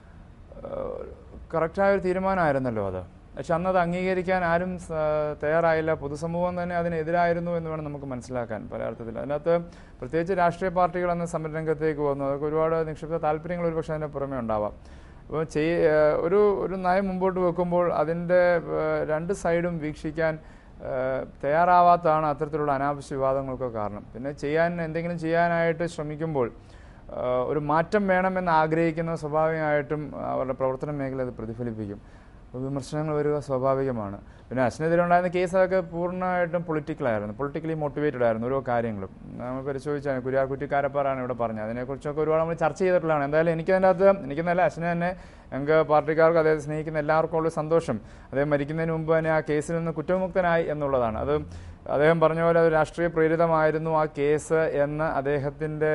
Speaker 2: കറക്റ്റായൊരു തീരുമാനമായിരുന്നല്ലോ അത്. പക്ഷെ അന്നത് അംഗീകരിക്കാൻ ആരും തയ്യാറായില്ല. പൊതുസമൂഹം തന്നെ അതിനെതിരായിരുന്നു എന്ന് വേണം നമുക്ക് മനസ്സിലാക്കാൻ പല അർത്ഥത്തിൽ. അതിനകത്ത് പ്രത്യേകിച്ച് രാഷ്ട്രീയ പാർട്ടികൾ എന്ന സമരരംഗത്തേക്ക് വന്നു. അതൊക്കെ ഒരുപാട് നിക്ഷിപ്ത താല്പര്യങ്ങൾ ഒരു പക്ഷേ അതിൻ്റെ പുറമേ ഉണ്ടാവാം. അപ്പോൾ ഒരു നയം മുമ്പോട്ട് വെക്കുമ്പോൾ അതിൻ്റെ രണ്ട് സൈഡും വീക്ഷിക്കാൻ തയ്യാറാവാത്തതാണ് അത്തരത്തിലുള്ള അനാവശ്യ വിവാദങ്ങൾക്ക് കാരണം. പിന്നെ എന്തെങ്കിലും ചെയ്യാനായിട്ട് ശ്രമിക്കുമ്പോൾ ഒരു മാറ്റം വേണമെന്ന് ആഗ്രഹിക്കുന്ന സ്വാഭാവികമായിട്ടും അവരുടെ പ്രവർത്തന മേഖല അത് പ്രതിഫലിപ്പിക്കും. വിമർശനങ്ങൾ വരിക സ്വാഭാവികമാണ്. പിന്നെ അശ്വിനെതിരുണ്ടായിരുന്ന കേസൊക്കെ പൂർണ്ണമായിട്ടും പൊളിറ്റിക്കലി മോട്ടിവേറ്റഡ് ആയിരുന്നു ഓരോ കാര്യങ്ങളും. നമ്മൾ പരിശോധിച്ചാൽ കുര്യാക്കുറ്റിക്കാരപ്പാറാണ് ഇവിടെ പറഞ്ഞത്. അതിനെക്കുറിച്ചൊക്കെ ഒരുപാട് നമ്മൾ ചർച്ച ചെയ്തിട്ടുള്ളതാണ്. എന്തായാലും എനിക്കെന്നല്ല അശ്വിനെ തന്നെ ഞങ്ങൾക്ക് പാർട്ടിക്കാർക്ക് അദ്ദേഹത്തെ സ്നേഹിക്കുന്ന എല്ലാവർക്കും ഉള്ള സന്തോഷം അദ്ദേഹം മരിക്കുന്നതിന് മുമ്പ് തന്നെ ആ കേസിൽ നിന്ന് കുറ്റമുക്തനായി എന്നുള്ളതാണ്. അത് അദ്ദേഹം പറഞ്ഞ പോലെ അത് രാഷ്ട്രീയ പ്രേരിതമായിരുന്നു ആ കേസ് എന്ന അദ്ദേഹത്തിൻ്റെ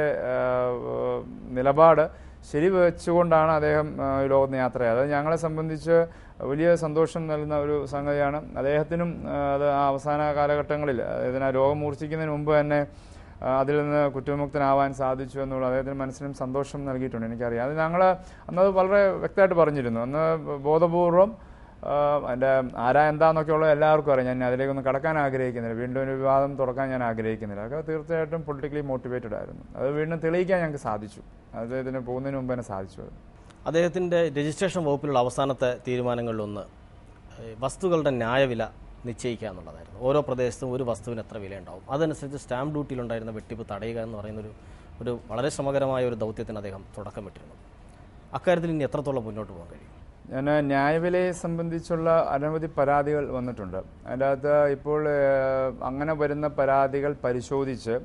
Speaker 2: നിലപാട് ശരിവെച്ചുകൊണ്ടാണ് അദ്ദേഹം ലോകത്ത് യാത്രയായത്. അത് ഞങ്ങളെ സംബന്ധിച്ച് വലിയ സന്തോഷം നൽകുന്ന ഒരു സംഗതിയാണ്. അദ്ദേഹത്തിനും അത് ആ അവസാന കാലഘട്ടങ്ങളിൽ അദ്ദേഹത്തിന് ആ രോഗം മൂർച്ഛിക്കുന്നതിന് മുമ്പ് തന്നെ അതിൽ നിന്ന് കുറ്റവിമുക്തനാവാൻ സാധിച്ചു എന്നുള്ള അദ്ദേഹത്തിന് മനസ്സിനും സന്തോഷം നൽകിയിട്ടുണ്ട്. എനിക്കറിയാം. അത് ഞങ്ങൾ അന്നത് വളരെ വ്യക്തമായിട്ട് പറഞ്ഞിരുന്നു. അന്ന് ബോധപൂർവം അതിൻ്റെ എന്താന്നൊക്കെയുള്ള എല്ലാവർക്കും അറിയാം. ഞാൻ അതിലേക്കൊന്നും കടക്കാൻ ആഗ്രഹിക്കുന്നില്ല. വീണ്ടും ഒരു വിവാദം തുറക്കാൻ ഞാൻ ആഗ്രഹിക്കുന്നില്ല. അതൊക്കെ തീർച്ചയായിട്ടും പൊളിറ്റിക്കലി മോട്ടിവേറ്റഡ് ആയിരുന്നു. അത് വീണ്ടും തെളിയിക്കാൻ ഞങ്ങൾക്ക് സാധിച്ചു. അദ്ദേഹത്തിന് പോകുന്നതിന് മുമ്പ് തന്നെ സാധിച്ചു.
Speaker 1: അദ്ദേഹത്തിൻ്റെ രജിസ്ട്രേഷൻ വകുപ്പിലുള്ള അവസാനത്തെ തീരുമാനങ്ങളിലൊന്ന് വസ്തുക്കളുടെ ന്യായവില നിശ്ചയിക്കുക എന്നുള്ളതായിരുന്നു. ഓരോ പ്രദേശത്തും ഒരു വസ്തുവിന് എത്ര വിലയുണ്ടാവും, അതനുസരിച്ച് സ്റ്റാമ്പ് ഡ്യൂട്ടിയിലുണ്ടായിരുന്ന വെട്ടിപ്പ് തടയുക എന്ന് പറയുന്ന ഒരു വളരെ ശ്രമകരമായ ഒരു ദൗത്യത്തിന് അദ്ദേഹം തുടക്കമിട്ടിരുന്നു. അക്കാര്യത്തിൽ ഇനി എത്രത്തോളം മുന്നോട്ട് പോകാൻ കഴിയും?
Speaker 2: ഞാൻ ന്യായവിലയെ സംബന്ധിച്ചുള്ള അനവധി പരാതികൾ വന്നിട്ടുണ്ട്. അതിൻ്റെ അകത്ത് ഇപ്പോൾ അങ്ങനെ വരുന്ന പരാതികൾ പരിശോധിച്ച്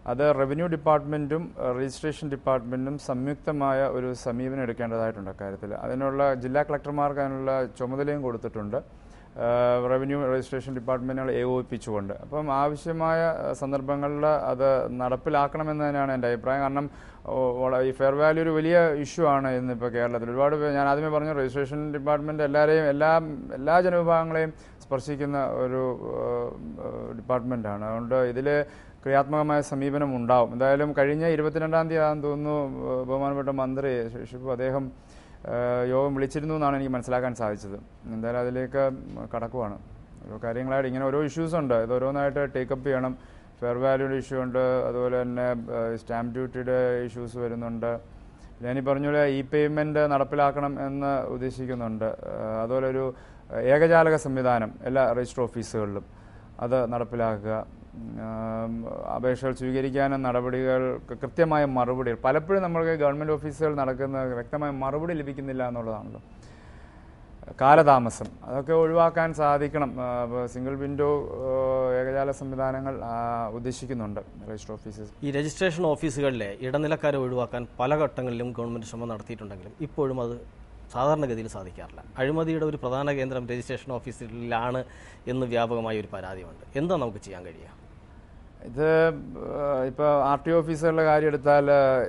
Speaker 2: അത് റവന്യൂ ഡിപ്പാർട്ട്മെൻറ്റും രജിസ്ട്രേഷൻ ഡിപ്പാർട്ട്മെൻറ്റും സംയുക്തമായ ഒരു സമീപനം എടുക്കേണ്ടതായിട്ടുണ്ട് അക്കാര്യത്തിൽ. അതിനുള്ള ജില്ലാ കളക്ടർമാർക്ക് അതിനുള്ള ചുമതലയും കൊടുത്തിട്ടുണ്ട്, റവന്യൂ രജിസ്ട്രേഷൻ ഡിപ്പാർട്ട്മെൻറ്റുകൾ ഏകോപിപ്പിച്ചുകൊണ്ട്. അപ്പം ആവശ്യമായ സന്ദർഭങ്ങളിൽ അത് നടപ്പിലാക്കണമെന്ന് തന്നെയാണ് എൻ്റെ അഭിപ്രായം. കാരണം ഈ ഫെയർ വാല്യൂ ഒരു വലിയ ഇഷ്യൂ ആണ് ഇന്നിപ്പോൾ കേരളത്തിൽ. ഒരുപാട് ഞാൻ ആദ്യമേ പറഞ്ഞു, രജിസ്ട്രേഷൻ ഡിപ്പാർട്ട്മെൻറ്റ് എല്ലാവരെയും എല്ലാ ജനവിഭാഗങ്ങളെയും സ്പർശിക്കുന്ന ഒരു ഡിപ്പാർട്ട്മെൻറ്റാണ്. അതുകൊണ്ട് ഇതിൽ ക്രിയാത്മകമായ സമീപനം ഉണ്ടാവും. എന്തായാലും കഴിഞ്ഞ 22-ാം തീയതി ആണെന്ന് തോന്നുന്നു ബഹുമാനപ്പെട്ട മന്ത്രി ഷിബു അദ്ദേഹം യോഗം വിളിച്ചിരുന്നു എന്നാണ് എനിക്ക് മനസ്സിലാക്കാൻ സാധിച്ചത്. എന്തായാലും അതിലേക്ക് കടക്കുവാണ്. ഓരോ കാര്യങ്ങളായിട്ട് ഇങ്ങനെ ഓരോ ഇഷ്യൂസ് ഉണ്ട്, ഇത് ഓരോന്നായിട്ട് ടേക്കപ്പ് ചെയ്യണം. ഫെയർ വാല്യൂയുടെ ഇഷ്യൂ ഉണ്ട്, അതുപോലെ തന്നെ സ്റ്റാമ്പ് ഡ്യൂട്ടിയുടെ ഇഷ്യൂസ് വരുന്നുണ്ട്. ഞാനീ പറഞ്ഞ പോലെ പേയ്മെൻറ്റ് നടപ്പിലാക്കണം എന്ന് ഉദ്ദേശിക്കുന്നുണ്ട്. അതുപോലെ ഒരു ഏകജാലക സംവിധാനം എല്ലാ രജിസ്റ്റർ ഓഫീസുകളിലും അത് നടപ്പിലാക്കുക. അപേക്ഷകൾ സ്വീകരിക്കാനും നടപടികൾക്ക് കൃത്യമായ മറുപടികൾ, പലപ്പോഴും നമ്മൾക്ക് ഗവൺമെൻറ് ഓഫീസുകൾ നടക്കുന്ന വ്യക്തമായ മറുപടി ലഭിക്കുന്നില്ല എന്നുള്ളതാണല്ലോ. കാലതാമസം അതൊക്കെ ഒഴിവാക്കാൻ സാധിക്കണം. സിംഗിൾ വിൻഡോ ഏകജാല സംവിധാനങ്ങൾ ഉദ്ദേശിക്കുന്നുണ്ട് രജിസ്റ്റർ ഓഫീസസ്.
Speaker 1: ഈ രജിസ്ട്രേഷൻ ഓഫീസുകളിലെ ഇടനിലക്കാരെ ഒഴിവാക്കാൻ പല ഘട്ടങ്ങളിലും ഗവൺമെൻറ് ശ്രമം നടത്തിയിട്ടുണ്ടെങ്കിലും ഇപ്പോഴും അത് സാധാരണഗതിയിൽ സാധിക്കാറില്ല. അഴിമതിയുടെ ഒരു പ്രധാന കേന്ദ്രം രജിസ്ട്രേഷൻ ഓഫീസിലാണ് എന്ന് വ്യാപകമായ ഒരു പരാതിയുണ്ട്. എന്താ നമുക്ക് ചെയ്യാൻ കഴിയുക?
Speaker 2: ഇത് ഇപ്പോൾ RTO ഓഫീസുകളുടെ കാര്യം എടുത്താൽ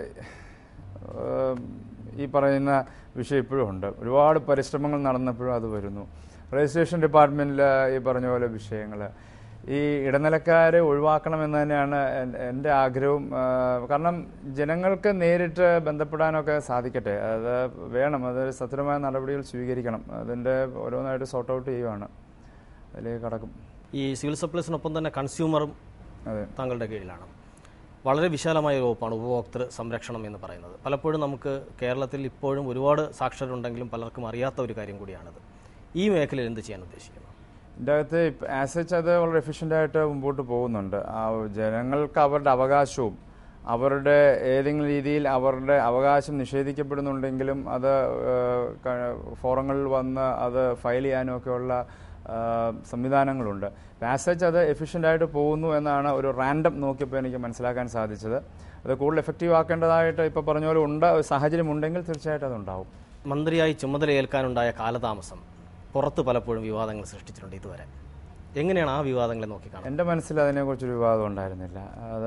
Speaker 2: ഈ പറയുന്ന വിഷയം ഇപ്പോഴും ഉണ്ട്. ഒരുപാട് പരിശ്രമങ്ങൾ നടന്നപ്പോഴും അത് വരുന്നു. രജിസ്ട്രേഷൻ ഡിപ്പാർട്ട്മെൻറ്റിൽ ഈ പറഞ്ഞ പോലെ വിഷയങ്ങൾ, ഈ ഇടനിലക്കാരെ ഒഴിവാക്കണമെന്ന് തന്നെയാണ് എൻ്റെ ആഗ്രഹവും. കാരണം ജനങ്ങൾക്ക് നേരിട്ട് ബന്ധപ്പെടാനൊക്കെ സാധിക്കട്ടെ, അത് വേണം. അത് സത്യമായ നടപടികൾ സ്വീകരിക്കണം. അതിൻ്റെ ഓരോന്നായിട്ട് സോർട്ട് ഔട്ട് ചെയ്യുവാണ്, അതിലേക്ക് കടക്കും.
Speaker 1: ഈ സിവിൽ സപ്ലൈസിനൊപ്പം തന്നെ കൺസ്യൂമറും താങ്കളുടെ കീഴിലാണ്. വളരെ വിശാലമായ ഒരു വകുപ്പാണ് ഉപഭോക്തൃ സംരക്ഷണം എന്ന് പറയുന്നത്. പലപ്പോഴും നമുക്ക് കേരളത്തിൽ ഇപ്പോഴും ഒരുപാട് സാക്ഷരരുണ്ടെങ്കിലും പലർക്കും അറിയാത്ത ഒരു കാര്യം കൂടിയാണത്. ഈ മേഖലയിൽ എന്ത് ചെയ്യാൻ ഉദ്ദേശിക്കുന്നു?
Speaker 2: ഇതിൻ്റെ അകത്ത് ആസച്ച് അത് വളരെ എഫിഷ്യൻ്റായിട്ട് മുമ്പോട്ട് പോകുന്നുണ്ട്. ജനങ്ങൾക്ക് അവരുടെ അവകാശവും അവരുടെ ഏതെങ്കിലും രീതിയിൽ അവരുടെ അവകാശം നിഷേധിക്കപ്പെടുന്നുണ്ടെങ്കിലും അത് ഫോറങ്ങളിൽ വന്ന് അത് ഫയൽ ചെയ്യാനുമൊക്കെയുള്ള സംവിധാനങ്ങളുണ്ട്. ആസച്ച് അത് എഫിഷ്യൻ്റായിട്ട് പോകുന്നു എന്നാണ് ഒരു റാൻഡം നോക്കിയപ്പോൾ എനിക്ക് മനസ്സിലാക്കാൻ സാധിച്ചത്. അത് കൂടുതൽ എഫക്റ്റീവ് ആക്കേണ്ടതായിട്ട് ഇപ്പോൾ പറഞ്ഞ പോലെ സാഹചര്യം ഉണ്ടെങ്കിൽ തീർച്ചയായിട്ടും അതുണ്ടാവും.
Speaker 1: മന്ത്രിയായി ചുമതലയേൽക്കാനുണ്ടായ കാലതാമസം പുറത്ത് പലപ്പോഴും വിവാദങ്ങൾ സൃഷ്ടിച്ചിട്ടുണ്ട്. ഇതുവരെ എങ്ങനെയാണ് ആ വിവാദങ്ങളെ നോക്കിക്കാണുന്നത്?
Speaker 2: എൻ്റെ മനസ്സിൽ അതിനെക്കുറിച്ചൊരു വിവാദം ഉണ്ടായിരുന്നില്ല. അത്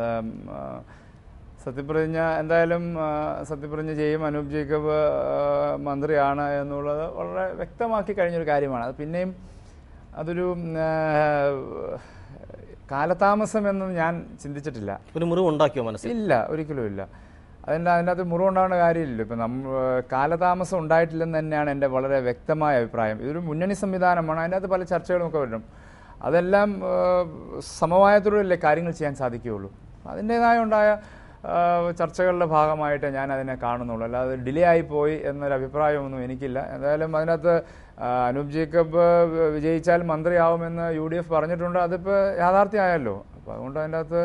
Speaker 2: സത്യപ്രതിജ്ഞ ചെയ്യും, അനൂപ് ജേക്കബ് മന്ത്രിയാണ് എന്നുള്ളത് വളരെ വ്യക്തമാക്കി കഴിഞ്ഞൊരു കാര്യമാണ്. അത് പിന്നെയും അതൊരു കാലതാമസം എന്ന് ഞാൻ ചിന്തിച്ചിട്ടില്ല.
Speaker 1: ഒരു മുറിവുണ്ടാക്കിയോ മനസ്സിൽ?
Speaker 2: ഇല്ല, ഒരിക്കലും ഇല്ല. അതിൻ്റെ അകത്ത് മുറിവുണ്ടാകുന്ന കാര്യമില്ലല്ലോ. ഇപ്പം കാലതാമസം ഉണ്ടായിട്ടില്ലെന്ന് തന്നെയാണ് എൻ്റെ വളരെ വ്യക്തമായ അഭിപ്രായം. ഇതൊരു മുന്നണി സംവിധാനമാണ്, അതിൻ്റെ അകത്ത് പല ചർച്ചകളുമൊക്കെ വരും. അതെല്ലാം സമവായത്തോടെയല്ലേ കാര്യങ്ങൾ ചെയ്യാൻ സാധിക്കുകയുള്ളൂ. അതിൻ്റേതായ ഉണ്ടായ ചർച്ചകളുടെ ഭാഗമായിട്ട് ഞാൻ അതിനെ കാണുന്നുള്ളൂ. അല്ലാതെ ഡിലേ ആയിപ്പോയി എന്നൊരു അഭിപ്രായമൊന്നും എനിക്കില്ല. എന്തായാലും അതിനകത്ത് അനൂപ് ജേക്കബ് വിജയിച്ചാൽ മന്ത്രിയാവുമെന്ന് UDF പറഞ്ഞിട്ടുണ്ട്. അതിപ്പോൾ യാഥാർത്ഥ്യമായല്ലോ. അപ്പോൾ അതുകൊണ്ട് അതിൻ്റെ അകത്ത്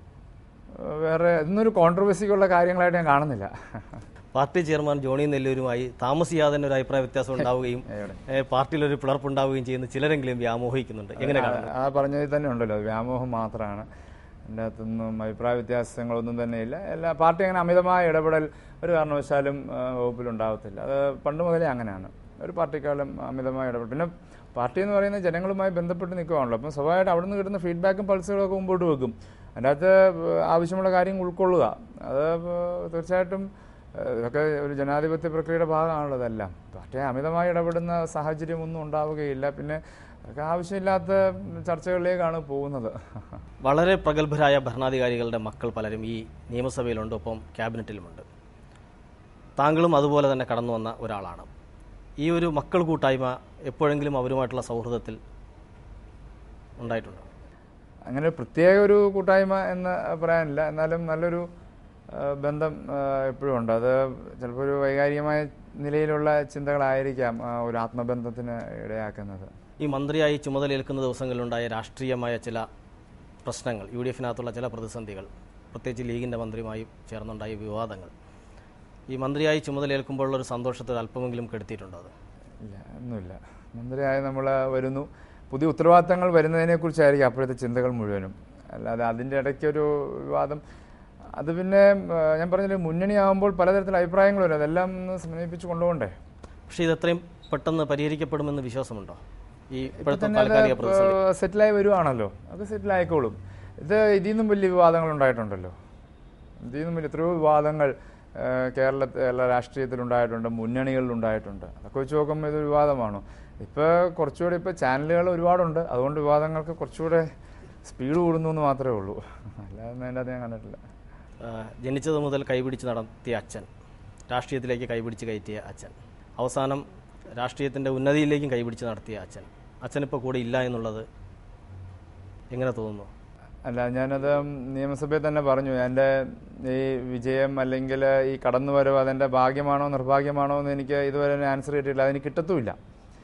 Speaker 2: വേറെ ഇന്നൊരു കോൺട്രവേഴ്സിക്കുള്ള കാര്യങ്ങളായിട്ട് ഞാൻ കാണുന്നില്ല.
Speaker 1: പാർട്ടി ചെയർമാൻ ജോണി നെല്ലൂരുമായി താമസിയാതെ തന്നെ ഒരു അഭിപ്രായ വ്യത്യാസം ഉണ്ടാവുകയും പാർട്ടിയിലൊരു പിളർപ്പുണ്ടാവുകയും ചെയ്യുന്ന ചിലരെങ്കിലും വ്യാമോഹിക്കുന്നുണ്ട്. എങ്ങനെ കാണുന്നത്?
Speaker 2: ആ പറഞ്ഞതിൽ തന്നെ ഉണ്ടല്ലോ, വ്യാമോഹം മാത്രമാണ്. എൻ്റെ അകത്തൊന്നും അഭിപ്രായ വ്യത്യാസങ്ങളൊന്നും തന്നെയില്ല. പാർട്ടി അങ്ങനെ അമിതമായ ഇടപെടൽ ഒരു കാരണവശാലും വകുപ്പിലുണ്ടാകത്തില്ല. അത് പണ്ട് മുതലേ അങ്ങനെയാണ്. ഒരു പാർട്ടിക്കാലം അമിതമായ ഇടപെടൽ. പിന്നെ പാർട്ടി എന്ന് പറയുന്നത് ജനങ്ങളുമായി ബന്ധപ്പെട്ട് നിൽക്കുകയാണല്ലോ. അപ്പം സ്വാഭാവികമായിട്ട് അവിടെ നിന്ന് കിട്ടുന്ന ഫീഡ്ബാക്കും പൾസുകളൊക്കെ മുമ്പോട്ട് വെക്കും. അതിൻ്റെ അകത്ത് ആവശ്യമുള്ള കാര്യങ്ങൾ ഉൾക്കൊള്ളുക, അത് തീർച്ചയായിട്ടും ഇതൊക്കെ ഒരു ജനാധിപത്യ പ്രക്രിയയുടെ ഭാഗമാണല്ലോ. ഇതെല്ലാം പാർട്ടിയെ അമിതമായി ഇടപെടുന്ന സാഹചര്യമൊന്നും ഉണ്ടാവുകയില്ല. പിന്നെ അതൊക്കെ ആവശ്യമില്ലാത്ത ചർച്ചകളിലേക്കാണ് പോകുന്നത്.
Speaker 1: വളരെ പ്രഗത്ഭരായ ഭരണാധികാരികളുടെ മക്കൾ പലരും ഈ നിയമസഭയിലുണ്ട്, ഒപ്പം ക്യാബിനറ്റിലുമുണ്ട്. താങ്കളും അതുപോലെ തന്നെ കടന്നു വന്ന ഒരാളാണ്. ഈ ഒരു മക്കൾ കൂട്ടായ്മ എപ്പോഴെങ്കിലും അവരുമായിട്ടുള്ള സൗഹൃദത്തിൽ ഉണ്ടായിട്ടുണ്ടോ?
Speaker 2: അങ്ങനെ പ്രത്യേക ഒരു കൂട്ടായ്മ എന്ന് പറയാനില്ല. എന്നാലും നല്ലൊരു ബന്ധം എപ്പോഴും ഉണ്ട്. അത് ചിലപ്പോൾ ഒരു വൈകാരികമായ നിലയിലുള്ള ചിന്തകളായിരിക്കാം ഒരു ആത്മബന്ധത്തിന് ഇടയാക്കുന്നത്.
Speaker 1: ഈ മന്ത്രിയായി ചുമതലയേൽക്കുന്ന ദിവസങ്ങളിലുണ്ടായ രാഷ്ട്രീയമായ ചില പ്രശ്നങ്ങൾ, UDF-നകത്തുള്ള ചില പ്രതിസന്ധികൾ, പ്രത്യേകിച്ച് ലീഗിൻ്റെ മന്ത്രിയുമായി ചേർന്നുണ്ടായ വിവാദങ്ങൾ ഈ മന്ത്രിയായി ചുമതലയേൽക്കുമ്പോഴുള്ളൊരു സന്തോഷത്തിൽ അല്പമെങ്കിലും കെടുത്തിയിട്ടുണ്ടോ? അത്
Speaker 2: ഇല്ല, ഒന്നുമില്ല. മന്ത്രിയായി നമ്മൾ വരുന്നു, പുതിയ ഉത്തരവാദിത്തങ്ങൾ വരുന്നതിനെക്കുറിച്ചായിരിക്കും അപ്പോഴത്തെ ചിന്തകൾ മുഴുവനും. അല്ലാതെ അതിൻ്റെ ഇടയ്ക്കൊരു വിവാദം അത് പിന്നെ ഞാൻ പറഞ്ഞില്ല, മുന്നണിയാകുമ്പോൾ പലതരത്തിലുള്ള അഭിപ്രായങ്ങൾ വരും, അതെല്ലാം ഒന്ന് സമന്വയിപ്പിച്ച് കൊണ്ടുപോകണ്ടേ.
Speaker 1: പക്ഷേ ഇത് എത്രയും പെട്ടെന്ന് പരിഹരിക്കപ്പെടുമെന്ന് വിശ്വാസമുണ്ടോ? ഈ
Speaker 2: സെറ്റിലായി വരുവാണല്ലോ, അത് സെറ്റിലായിക്കോളും. ഇതിൽ നിന്നും വലിയ വിവാദങ്ങൾ ഉണ്ടായിട്ടുണ്ടല്ലോ, ഇതിൽ നിന്നും വലിയ എത്രയോ വിവാദങ്ങൾ കേരളത്തിലെ രാഷ്ട്രീയത്തിലുണ്ടായിട്ടുണ്ട്, മുന്നണികളിലുണ്ടായിട്ടുണ്ട്. അതൊക്കെ വെച്ച് നോക്കുമ്പോൾ ഇതൊരു വിവാദമാണോ? ഇപ്പോൾ കുറച്ചുകൂടെ ഇപ്പോൾ ചാനലുകൾ ഒരുപാടുണ്ട്, അതുകൊണ്ട് വിവാദങ്ങൾക്ക് കുറച്ചുകൂടെ സ്പീഡ് കൂടുന്നു എന്ന് മാത്രമേ ഉള്ളൂ, അല്ലാതെ അതിൻ്റെ അത് ഞാൻ കണ്ടിട്ടില്ല.
Speaker 1: ജനിച്ചത് മുതൽ കൈപിടിച്ച് നടത്തിയ അച്ഛൻ, രാഷ്ട്രീയത്തിലേക്ക് കൈപിടിച്ച് കയറ്റിയ അച്ഛൻ, അവസാനം രാഷ്ട്രീയത്തിൻ്റെ ഉന്നതിയിലേക്കും കൈപിടിച്ച് നടത്തിയ അച്ഛനിപ്പോൾ കൂടെ ഇല്ല എന്നുള്ളത് എങ്ങനെ തോന്നുന്നു?
Speaker 2: അല്ല, ഞാനത് നിയമസഭയിൽ തന്നെ പറഞ്ഞു, എൻ്റെ ഈ വിജയം അല്ലെങ്കിൽ ഈ കടന്നുവരവ് അതെൻ്റെ ഭാഗ്യമാണോ നിർഭാഗ്യമാണോ എന്ന് എനിക്ക് ഇതുവരെ ആൻസർ കിട്ടിയിട്ടില്ല, അതിന് കിട്ടത്തുമില്ല.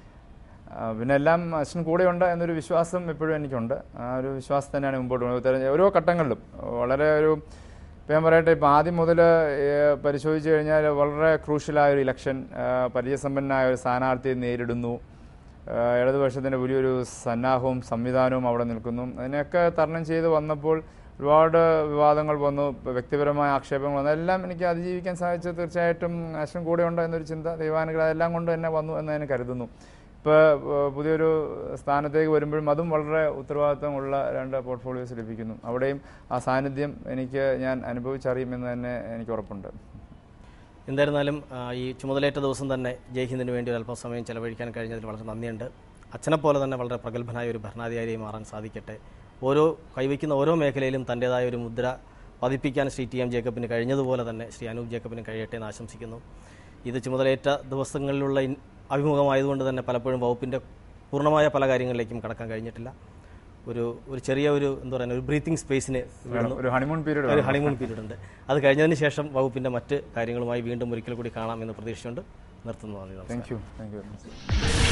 Speaker 2: പിന്നെ എല്ലാം അച്ഛൻ കൂടെയുണ്ട് എന്നൊരു വിശ്വാസം എപ്പോഴും എനിക്കുണ്ട്. ആ ഒരു വിശ്വാസം തന്നെയാണ് മുമ്പോട്ട് പോകുന്നത്. ഓരോ ഘട്ടങ്ങളിലും വളരെ ഇപ്പം ഞാൻ പറയട്ടെ, ഇപ്പം ആദ്യം മുതൽ പരിശോധിച്ച് കഴിഞ്ഞാൽ വളരെ ക്രൂഷ്യലായ ഒരു ഇലക്ഷൻ, പരിചയസമ്പന്നനായ ഒരു സ്ഥാനാർത്ഥിയെ നേരിടുന്നു, ഇടതുപക്ഷത്തിൻ്റെ വലിയൊരു സന്നാഹവും സംവിധാനവും അവിടെ നിൽക്കുന്നു. അതിനെയൊക്കെ തരണം ചെയ്ത് വന്നപ്പോൾ ഒരുപാട് വിവാദങ്ങൾ വന്നു, വ്യക്തിപരമായ ആക്ഷേപങ്ങൾ വന്നു. അതെല്ലാം എനിക്ക് അതിജീവിക്കാൻ സാധിച്ചത് തീർച്ചയായിട്ടും അച്ഛൻ കൂടെയുണ്ട് എന്നൊരു ചിന്ത, ദൈവാനുഗ്രഹം അതെല്ലാം കൊണ്ട് തന്നെ വന്നു എന്ന് ഞാൻ കരുതുന്നു. ഇപ്പോൾ പുതിയൊരു സ്ഥാനത്തേക്ക് വരുമ്പോഴും അതും വളരെ ഉത്തരവാദിത്വമുള്ള 2 പോർട്ട്ഫോളിയോസ് ലഭിക്കുന്നു. അവിടെയും ആ സാന്നിധ്യം ഞാൻ അനുഭവിച്ചറിയുമെന്ന് തന്നെ എനിക്ക് ഉറപ്പുണ്ട്.
Speaker 1: എന്തായിരുന്നാലും ഈ ചുമതലയേറ്റ ദിവസം തന്നെ ജയ്ഹിന്ദിന് വേണ്ടി ഒരു അല്പം സമയം ചെലവഴിക്കാൻ കഴിഞ്ഞതിൽ വളരെ നന്ദിയുണ്ട്. അച്ഛനെപ്പോലെ തന്നെ വളരെ പ്രഗത്ഭനായ ഒരു ഭരണാധികാരിയായി മാറാൻ സാധിക്കട്ടെ. കൈവയ്ക്കുന്ന ഓരോ മേഖലയിലും തൻ്റേതായ ഒരു മുദ്ര പതിപ്പിക്കാൻ ശ്രീ ടി എം ജേക്കബിന് കഴിഞ്ഞതുപോലെ തന്നെ ശ്രീ അനൂപ് ജേക്കബിന് കഴിയട്ടെ എന്ന് ആശംസിക്കുന്നു. ഇത് ചുമതലയേറ്റ ദിവസങ്ങളിലുള്ള അഭിമുഖമായതുകൊണ്ട് തന്നെ പലപ്പോഴും വകുപ്പിൻ്റെ പൂർണ്ണമായ പല കാര്യങ്ങളിലേക്കും കടക്കാൻ കഴിഞ്ഞിട്ടില്ല. ഒരു ചെറിയ ഒരു ബ്രീത്തിങ് സ്പേസിന്
Speaker 2: ഒരു ഹണിമൂൺ
Speaker 1: പീരീഡ് ഉണ്ട്. അത് കഴിഞ്ഞതിന് ശേഷം വകുപ്പിൻ്റെ മറ്റ് കാര്യങ്ങളുമായി വീണ്ടും ഒരിക്കൽ കൂടി കാണാമെന്ന് പ്രതീക്ഷിച്ചുകൊണ്ട് നിർത്തുന്നു.
Speaker 2: Thank U.